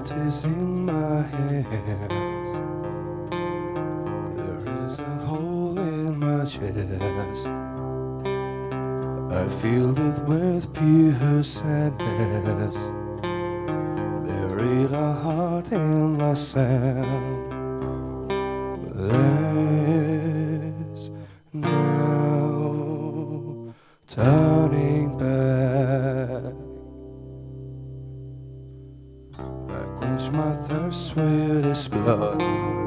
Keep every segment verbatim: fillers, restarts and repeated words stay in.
heart is in my hands. There is a hole in my chest. I filled it with pure sadness. Buried a heart in the sand. There's no turning back. I quench my thirst with His blood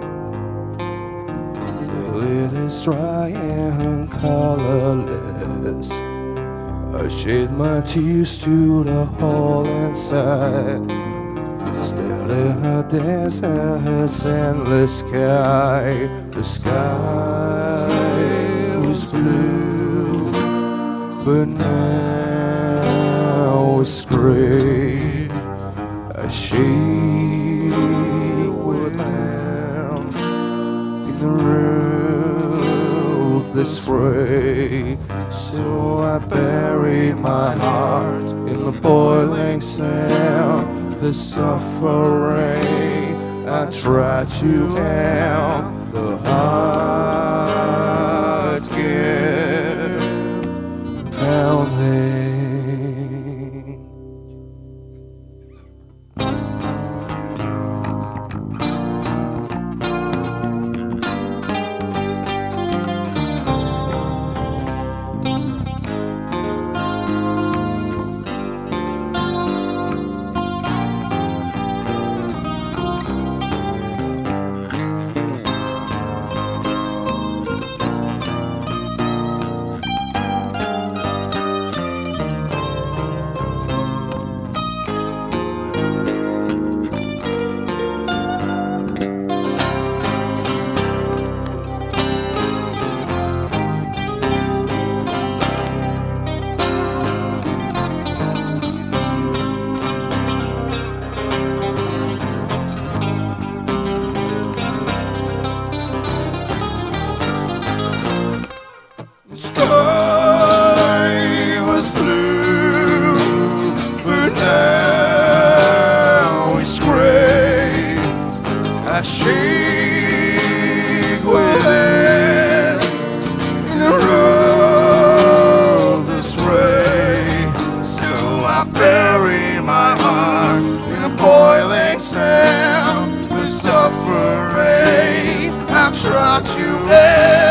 till it is dry and colorless. I shed my tears to the hole inside. Still in a desert's endless sky. The sky was blue, but now it's gray. I shake with them in the ruthless fray. So I bury my heart in the boiling sand. The suffering I try to help, the heart get pounding. I shake within the road this way. So I bury my heart in a boiling sand. The suffering I try to bear.